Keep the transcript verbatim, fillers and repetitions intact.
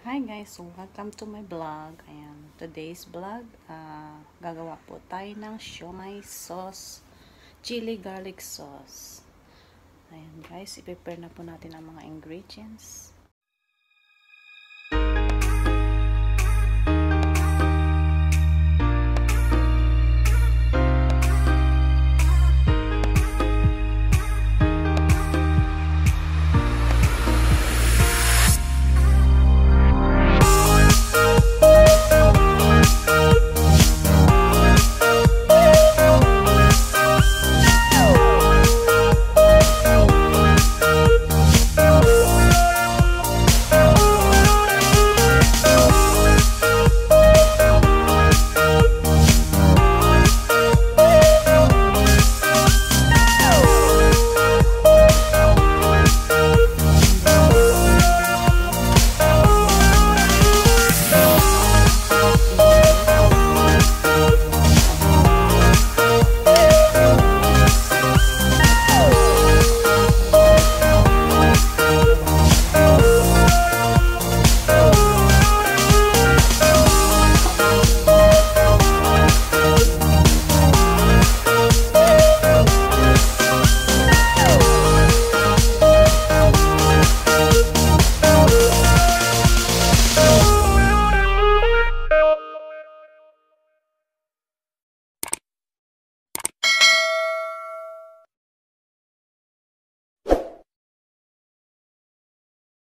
Hi guys, so welcome to my vlog. Ayan, today's vlog, uh, gagawa po tayo ng siomai sauce, chili garlic sauce. Ayan guys, i-prepare na po natin ang mga ingredients.